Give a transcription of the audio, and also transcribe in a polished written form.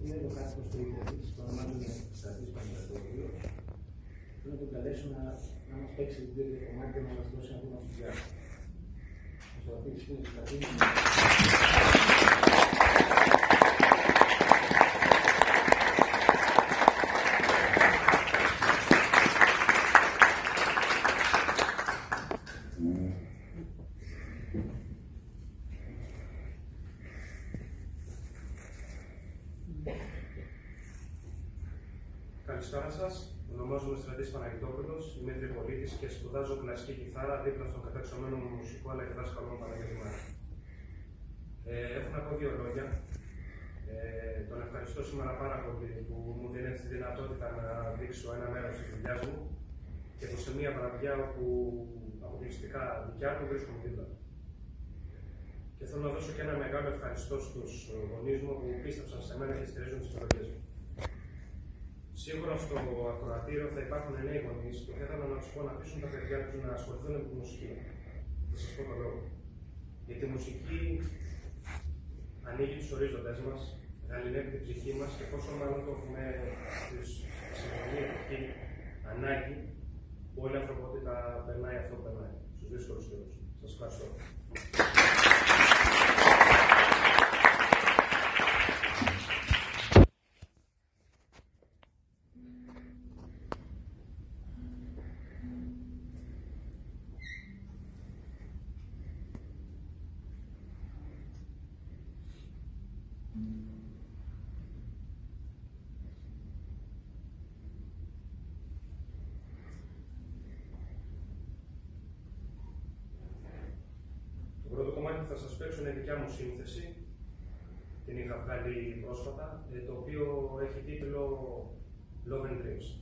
είναι το κάτοικο του Ιταλής, το ονομάζουμε Στρατής Πανεπιστημίου. Θέλω να τον καλέσω να μας παίξει δύο κομμάτια να μας δώσει ένα βήμα στη διάρκεια. Θα το αφήσει στην Στρατή. Καλησπέρα σας. Ονομάζομαι Στρατής Παναγιτόπουλος, είμαι τριπολίτης και σπουδάζω κλασική κιθάρα δίπλα στον καταξιωμένο μου μουσικό αλλά και δάσκαλο μου Παναγιώτη Μάρα. Έχω να πω δύο λόγια. Τον ευχαριστώ σήμερα πάρα πολύ που μου δίνει τη δυνατότητα να δείξω ένα μέρος της δουλειάς μου και που σε μια βραδιά όπου αποκλειστικά δικιά του βρίσκομαι δίπλα. Και θέλω να δώσω και ένα μεγάλο ευχαριστώ στους γονείς μου που πίστεψαν σε μένα και στηρίζουν τις επιλογές μου. Σίγουρα στο ακροατήριο θα υπάρχουν νέοι γονείς και θα ήθελα να τους πω να αφήσουν τα παιδιά τους να ασχοληθούν με τη μουσική. Θα σας πω το λόγο. Γιατί η μουσική ανοίγει τους ορίζοντες μας, γαληνεύει την ψυχή μας και πόσο μάλλον το έχουμε στη σημερινή εποχή ανάγκη που όλη η ανθρωπότητα περνάει αυτό που περνάει στους δύσκολους καιρούς. Σας ευχαριστώ. Το πρώτο κομμάτι που θα σας παίξω είναι δικιά μου σύνθεση. Την είχα βγάλει πρόσφατα, το οποίο έχει τίτλο Love and Dreams.